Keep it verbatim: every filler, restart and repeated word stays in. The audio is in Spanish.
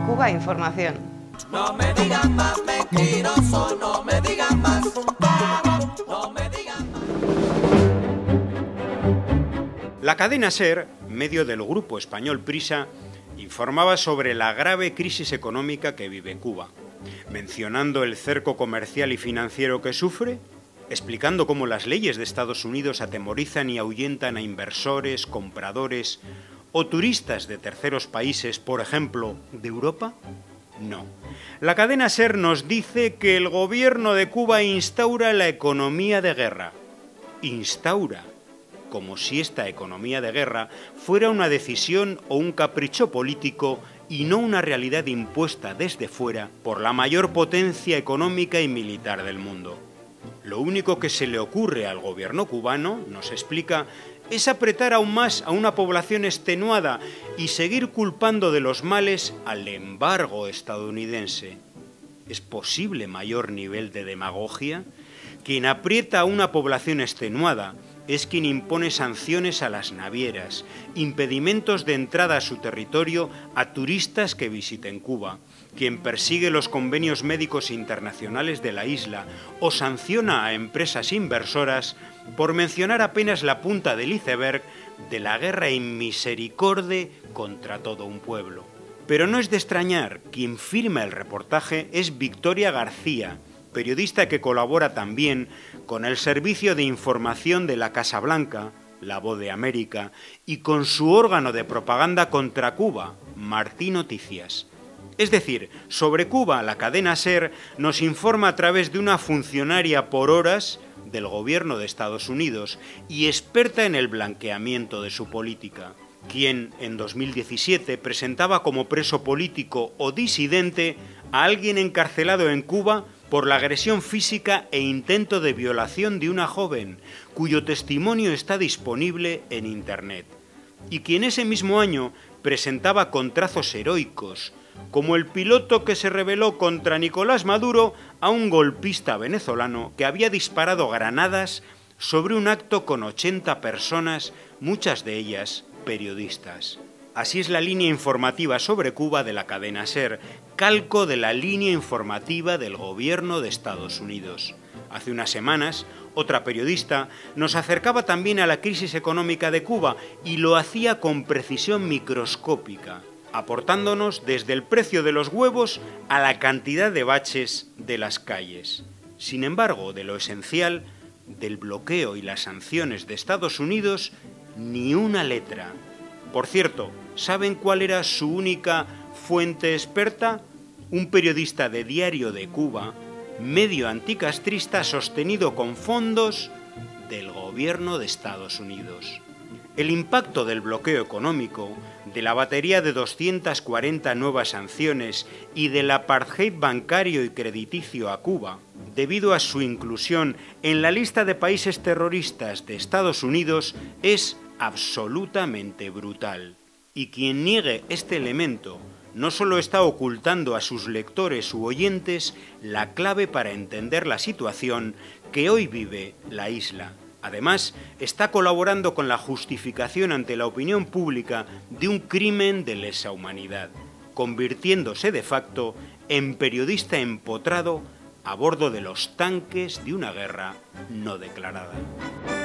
Cuba Información. No me digan más mentiroso, no me digan más, no me digan más. La cadena SER, medio del grupo español Prisa, informaba sobre la grave crisis económica que vive Cuba, mencionando el cerco comercial y financiero que sufre, explicando cómo las leyes de Estados Unidos atemorizan y ahuyentan a inversores, compradores o turistas de terceros países, por ejemplo, de Europa. No. La cadena SER nos dice que el gobierno de Cuba instaura la economía de guerra. Instaura. Como si esta economía de guerra fuera una decisión o un capricho político y no una realidad impuesta desde fuera por la mayor potencia económica y militar del mundo. Lo único que se le ocurre al gobierno cubano, nos explica, es apretar aún más a una población extenuada y seguir culpando de los males al embargo estadounidense. ¿Es posible mayor nivel de demagogia? Quien aprieta a una población extenuada es quien impone sanciones a las navieras, impedimentos de entrada a su territorio a turistas que visiten Cuba, quien persigue los convenios médicos internacionales de la isla o sanciona a empresas inversoras, por mencionar apenas la punta del iceberg de la guerra inmisericorde contra todo un pueblo. Pero no es de extrañar, quien firma el reportaje es Victoria García, periodista que colabora también con el Servicio de Información de la Casa Blanca, La Voz de América, y con su órgano de propaganda contra Cuba, Martí Noticias. Es decir, sobre Cuba, la cadena SER nos informa a través de una funcionaria por horas del gobierno de Estados Unidos y experta en el blanqueamiento de su política, quien en dos mil diecisiete presentaba como preso político o disidente a alguien encarcelado en Cuba por la agresión física e intento de violación de una joven, cuyo testimonio está disponible en Internet, y quien ese mismo año presentaba contrazos heroicos, como el piloto que se rebeló contra Nicolás Maduro a un golpista venezolano que había disparado granadas sobre un acto con ochenta personas, muchas de ellas periodistas. Así es la línea informativa sobre Cuba de la cadena SER, calco de la línea informativa del gobierno de Estados Unidos. Hace unas semanas, otra periodista nos acercaba también a la crisis económica de Cuba y lo hacía con precisión microscópica, aportándonos desde el precio de los huevos a la cantidad de baches de las calles. Sin embargo, de lo esencial, del bloqueo y las sanciones de Estados Unidos, ni una letra. Por cierto, ¿saben cuál era su única fuente experta? Un periodista de Diario de Cuba, medio anticastrista sostenido con fondos del gobierno de Estados Unidos. El impacto del bloqueo económico, de la batería de doscientas cuarenta nuevas sanciones y del apartheid bancario y crediticio a Cuba, debido a su inclusión en la lista de países terroristas de Estados Unidos, es absolutamente brutal. Y quien niegue este elemento no solo está ocultando a sus lectores u oyentes la clave para entender la situación que hoy vive la isla. Además, está colaborando con la justificación ante la opinión pública de un crimen de lesa humanidad, convirtiéndose de facto en periodista empotrado a bordo de los tanques de una guerra no declarada.